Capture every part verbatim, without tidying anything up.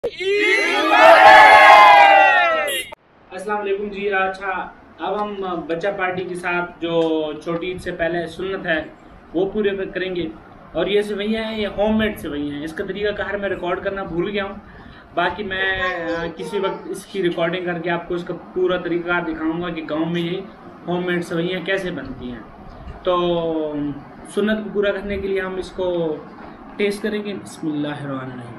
अस्सलाम वालेकुम जी। अच्छा, अब हम बच्चा पार्टी के साथ जो छोटी ईद से पहले सुन्नत है वो पूरे करेंगे। और ये सेवइयाँ हैं, ये होममेड सेवइयाँ हैं। इसका तरीका कार मैं रिकॉर्ड करना भूल गया हूँ। बाकी मैं किसी वक्त इसकी रिकॉर्डिंग करके आपको इसका पूरा तरीका दिखाऊंगा कि गांव में ये होममेड सेवइयाँ कैसे बनती हैं। तो सुन्नत को पूरा करने के लिए हम इसको टेस्ट करेंगे। बिस्मिल्लाहिर्रहमानिर्रहीम।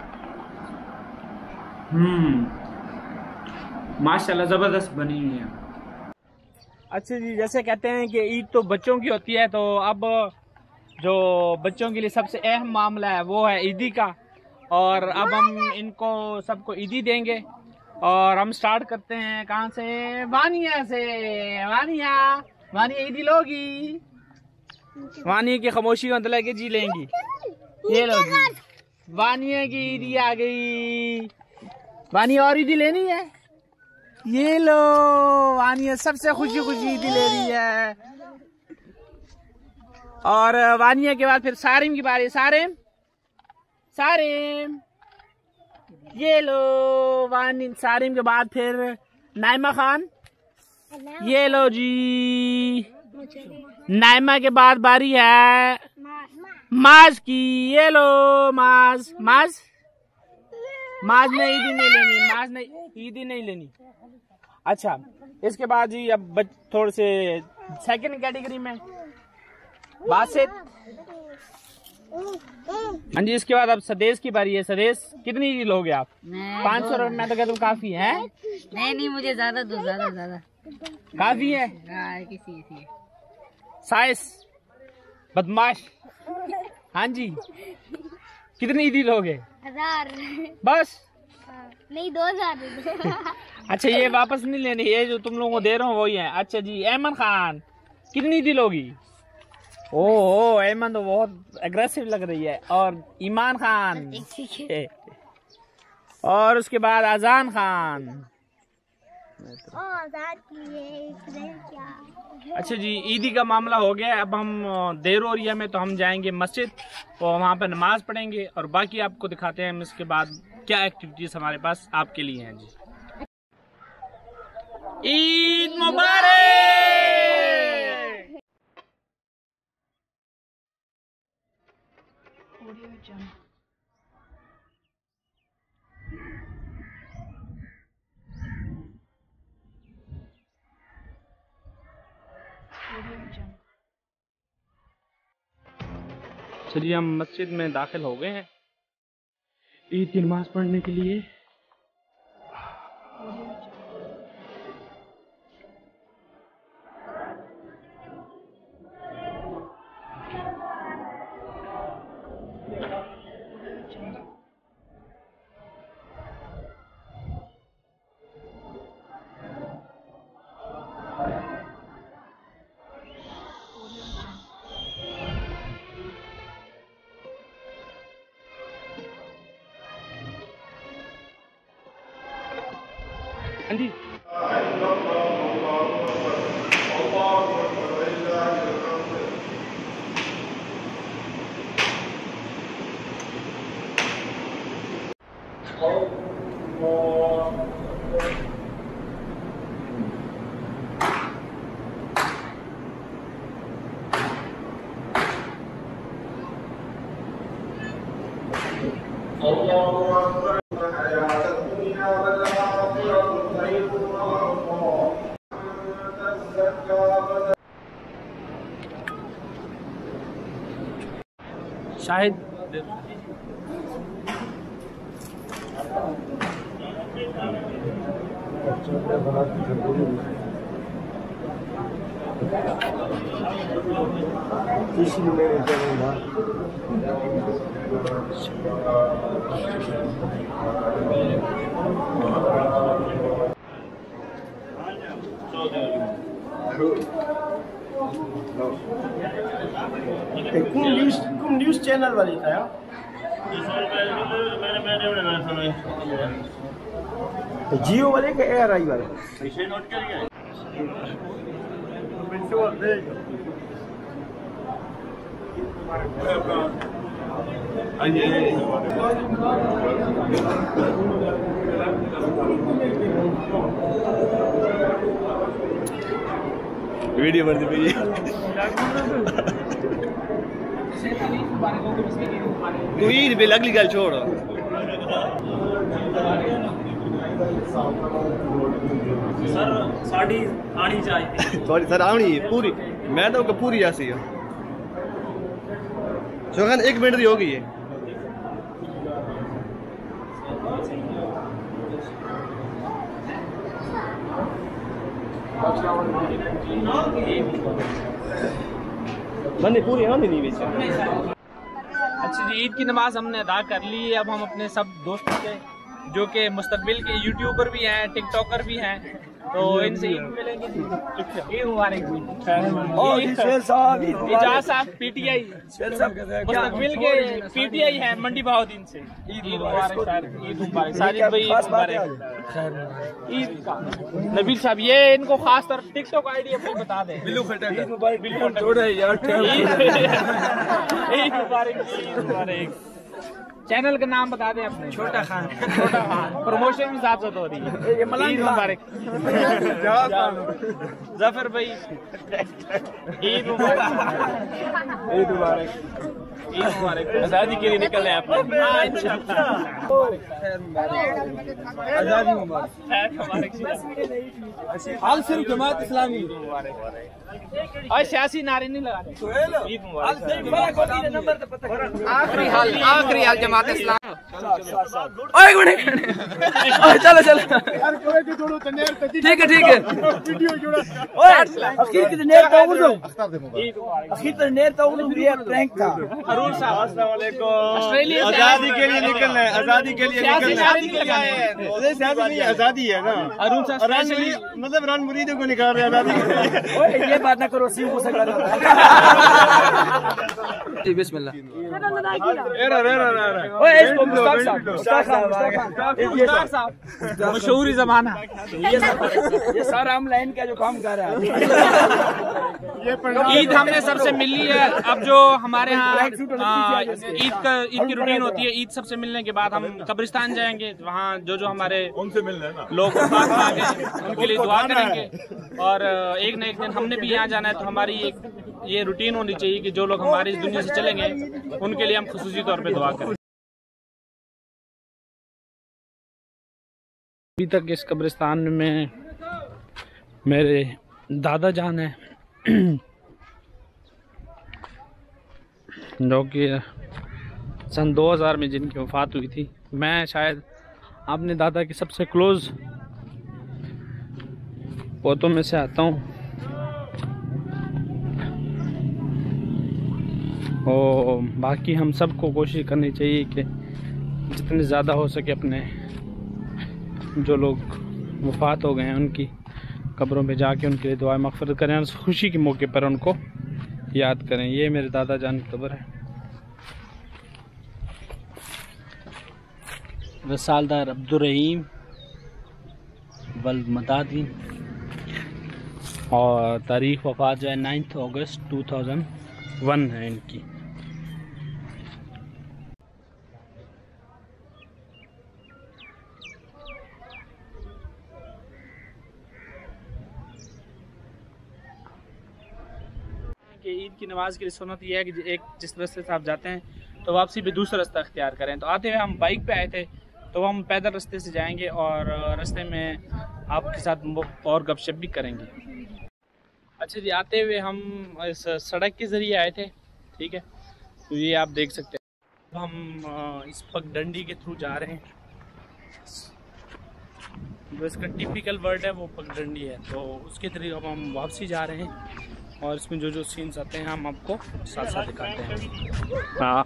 हम्म माशाल्लाह ज़बरदस्त बनी हुई है। अच्छा जी, जैसे कहते हैं कि ईद तो बच्चों की होती है, तो अब जो बच्चों के लिए सबसे अहम मामला है वो है ईदी का। और अब हम इनको सबको ईदी देंगे। और हम स्टार्ट करते हैं कहाँ से? वानिया से। वानिया वानिया ईदी लोगी। वानिया की खामोशी का मतलब जी लेंगी। ये लोगी वानिया की ईदी आ गई। वानिया और ईदी लेनी है? ये लो, वानिया सबसे खुशी खुशी ईदी ले रही है। और वानिया के बाद फिर सारिम की बारी। सारिम सारिम ये लो। वानी सारिम के बाद फिर नाइमा खान। ये लो जी। नाइमा के बाद बारी है माज की। ये लो माज। माज माज ने ईदी नहीं लेनी। माज ने ईदी नहीं लेनी। अच्छा, इसके बाद जी अब थोड़े से सेकंड कैटेगरी में बासित। हाँ जी, इसके बाद अब सदेश की बारी है। सदेश कितनी ईदी लोगे आप? पाँच सौ रुपये में तो कहता हूँ काफी है। नहीं नहीं, मुझे ज्यादा दो, ज्यादा ज्यादा काफी है। किसी किसी साइस बदमाश। हाँ जी, कितनी ईदी लोगे? हजार। बस नहीं, दो हजार। अच्छा, ये वापस नहीं लेनी, ये जो तुम लोगों को दे रहा हूँ वही है। अच्छा जी, अहमद खान कितनी ईदी लोगी? ओह, अहमद तो बहुत एग्रेसिव लग रही है। और ईमान खान और उसके बाद अजान खान। अच्छा जी, ईदी का मामला हो गया। अब हम देरोरिया में तो हम जाएंगे मस्जिद और वहाँ पर नमाज पढ़ेंगे। और बाकी आपको दिखाते हैं हम इसके बाद क्या एक्टिविटीज हमारे पास आपके लिए हैं जी। ईद मुबारक। चलिए, हम मस्जिद में दाखिल हो गए हैं ईद की नमाज पढ़ने के लिए। हाँ जी, शाहिद कुन न्यूज कुन न्यूज चैनल वाली था यार? जियो वाले के एयर आई वाले ऐसे नोट करिए। वीडियो बन रही है। तू ईद पे अगली गल छोड़। सर साड़ी आनी चाहिए। सॉरी सर आनी पूरी मैं तो पूरी ऐसी है। शोखन एक मिनट दी होगी ये। मैंने पूरी आनी नहीं बेचा। अच्छा जी, ईद की नमाज हमने अदा कर ली है। अब हम अपने सब दोस्तों के जो कि मुस्तकबिल के यूट्यूबर भी हैं, टिकटॉकर भी हैं, तो इनसे ईद मिलेंगे। ईद मुबारक। इजाज साहब पीटीआई मुस्तकबिल के पीटीआई हैं मंडी बहाउद्दीन से। ईद मुबारक सर, ईद मुबारक साजिद भाई, ईद मुबारक। ईद का नबील साहब ये इनको खास तौर टिकटॉक आईडी अपनी बता दें। बिल्लू मुबारक, बिल्कुल छोड़े यार। ईद मुबारक, ईद मुबारक। चैनल का नाम बता दें अपने। छोटा खान। छोटा खान प्रमोशन भी साथ साथ हो रही है। ईद मुबारक। जफर भाई ईद मुबारक। ईद मुबारक, ईद मुबारक। आजादी के लिए निकल रहे हैं आप। हाँ इंशाल्लाह। आजादी मुबारक। हाल सिर्फ जमात इस्लामी और सियासी नारे नहीं लगाते। ईद मुबारक। आखिरी हाल, आखिरी हाल जमात इस्लाम। एक मिनट चलो चलो ठीक है ठीक है। अखीर की नेर का उर्दू अखीर की नेर का उर्दू ये प्रैंक था। अरुण साहब अस्सलाम वालेकुम। ऑस्ट्रेलिया आजादी के लिए निकलना है, आजादी के लिए निकलना है। सियासी नहीं आजादी है ना। अरुण साहब मतलब रन मुरीदों को निकाल रहे हैं आजादी के लिए। ये बात ना करो, सीम को सकता है। बिस्मिल्लाह। ओए इसको मुश्ताक साहब, मुश्ताक साहब मशहूरी ज़माना। ये सारा हम लाइन का जो काम कर रहा है। ईद हमने सबसे मिली है। अब जो हमारे यहाँ ईद का ईद की रूटीन होती है, ईद सबसे मिलने के बाद हम कब्रिस्तान जाएंगे। वहाँ जो जो हमारे उनसे मिलना लोग उनके लिए दुआ करेंगे। और एक न एक दिन हमने भी यहाँ जाना है, तो हमारी एक ये रूटीन होनी चाहिए कि जो लोग हमारी इस दुनिया से चलेंगे उनके लिए हम खुसूसी तौर पे दुआ करें। अभी तक इस कब्रिस्तान में मेरे दादा जान है जो कि सन दो हज़ार में जिनकी वफ़ात हुई थी। मैं शायद अपने दादा के सबसे क्लोज़ पोतों में से आता हूँ। और बाकी हम सबको कोशिश करनी चाहिए कि जितने ज़्यादा हो सके अपने जो लोग वफ़ात हो गए हैं उनकी कब्रों पे जाके उनके लिए दुआ मग़फ़िरत करें और खुशी के मौके पर उनको याद करें। ये मेरे दादा जान की कब्र है। वसालदार अब्दुर्रहीम वल मदादी और तारीख़ वफ़ात जो है ninth August two thousand one है इनकी। ईद की नमाज की सुन्नत यह है कि एक जिस रास्ते से आप जाते हैं तो वापसी भी दूसरा रास्ता अख्तियार करें। तो आते हुए हम बाइक पे आए थे, तो हम पैदल रास्ते से जाएंगे और रास्ते में आपके साथ और गपशप भी करेंगे। अच्छा जी, आते हुए हम इस सड़क के ज़रिए आए थे, ठीक है। तो ये आप देख सकते हैं हम इस पगडंडी के थ्रू जा रहे हैं। जो इसका टिपिकल वर्ड है वो पगडंडी है, तो उसके थ्रू अब हम वापसी जा रहे हैं और इसमें जो जो सीन्स आते हैं हम आपको साथ साथ दिखाते हैं। हाँ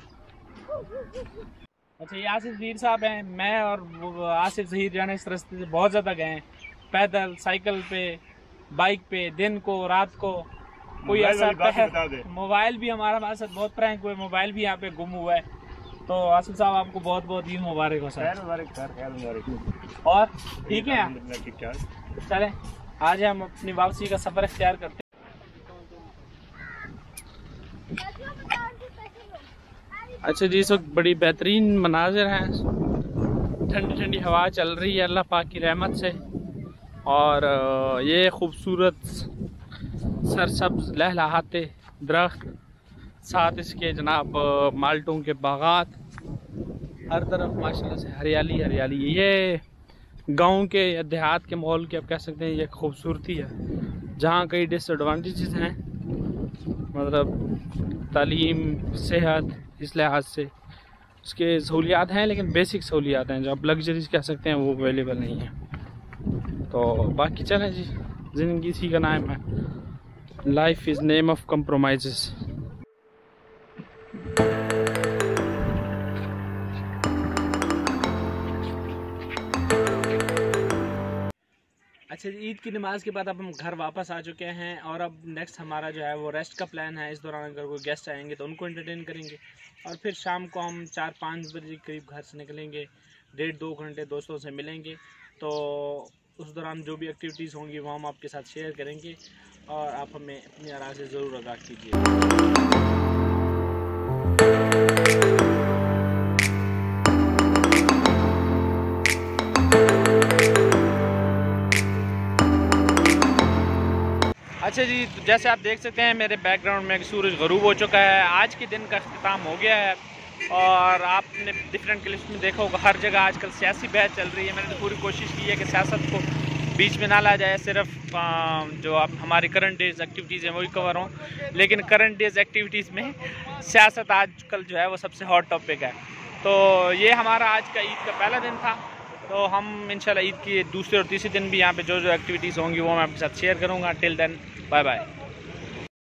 अच्छा, ये आसिफ ज़हीर साहब हैं। मैं और आसिफ ज़हीर जाने इस रास्ते से बहुत ज़्यादा गए हैं, पैदल, साइकिल पे, बाइक पे, दिन को रात को। कोई ऐसा मोबाइल भी हमारा हमारे साथ बहुत प्रैंक हुए, मोबाइल भी यहाँ पे गुम हुआ है। तो आसिफ साहब आपको बहुत बहुत ईद मुबारक हो सर। और ठीक है, चलें आज हम अपनी वापसी का सफ़र इख्तियार करते हैं। अच्छा जी, इस वक्त बड़ी बेहतरीन मनाजिर हैं, ठंडी ठंडी हवा चल रही है अल्लाह पाक की रहमत से। और ये खूबसूरत सरसब्ज लहलहाते दरख्त, साथ इसके जनाब माल्टों के बागात, हर तरफ माशाल्लाह से हरियाली हरियाली। ये गांव के या देहात के माहौल की आप कह सकते हैं ये खूबसूरती है, जहाँ कई डिसएडवांटेजेस हैं, मतलब तालीम, सेहत, इस लिहाज से उसके सहूलियात हैं, लेकिन बेसिक सहूलियात हैं जो आप लग्जरीज कह सकते हैं वो अवेलेबल नहीं है। तो बाकी चलें जी, ज़िंदगी इसी का नाम है, life is name of compromises. अच्छा, ईद की नमाज़ के बाद अब हम घर वापस आ चुके हैं और अब नेक्स्ट हमारा जो है वो रेस्ट का प्लान है। इस दौरान अगर कोई गेस्ट आएंगे तो उनको एंटरटेन करेंगे और फिर शाम को हम चार पाँच बजे करीब घर से निकलेंगे, डेढ़ दो घंटे दोस्तों से मिलेंगे। तो उस दौरान जो भी एक्टिविटीज़ होंगी वो हम आपके साथ शेयर करेंगे और आप हमें अपनी आराम से ज़रूर आगाह कीजिए। अच्छा जी, तो जैसे आप देख सकते हैं मेरे बैकग्राउंड में सूरज गरूब हो चुका है। आज के दिन का अख्ताम हो गया है और आपने डिफरेंट क्लिप्स में देखा होगा हर जगह आजकल सियासी बहस चल रही है। मैंने तो पूरी कोशिश की है कि सियासत को बीच में ना ला जाए, सिर्फ जो आप हमारी करंट डेज एक्टिविटीज़ हैं वही कवर हों, लेकिन करंट डेज एक्टिविटीज़ में सियासत आजकल जो है वो सबसे हॉट टॉपिक है। तो ये हमारा आज का ईद का पहला दिन था, तो हम इंशाल्लाह ईद की दूसरे और तीसरे दिन भी यहाँ पे जो जो एक्टिविटीज़ होंगी वो मैं आपके साथ शेयर करूँगा। Till then bye bye.